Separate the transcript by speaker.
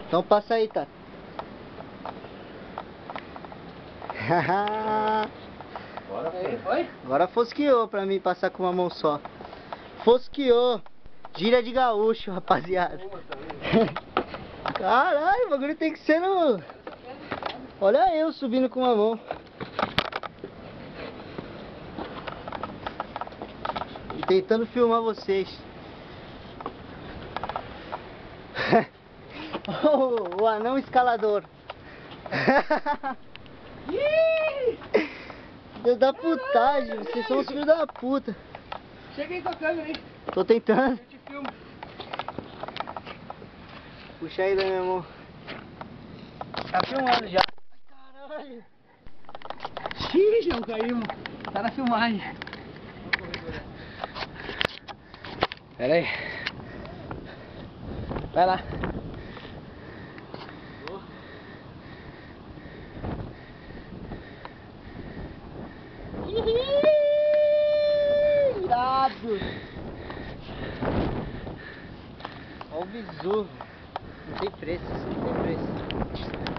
Speaker 1: Então passa aí, tá?
Speaker 2: Foi?
Speaker 1: Agora fosqueou pra mim passar com uma mão só. Fosqueou. Gíria de gaúcho, rapaziada. Caralho, o bagulho tem que ser no... Olha eu subindo com uma mão. E tentando filmar vocês. O anão escalador. Filho da putagem, vocês são os filhos da puta.
Speaker 2: Chega aí com a câmera aí.
Speaker 1: Tô tentando.
Speaker 2: Eu te filmo.
Speaker 1: Puxa aí da minha mão.
Speaker 2: Tá filmando já.
Speaker 1: Ai, caralho.
Speaker 2: Xiii, não caímos. Tá na filmagem. Pera aí. Vai lá.
Speaker 1: Irado. Olha o besouro. Não tem preço, não tem preço.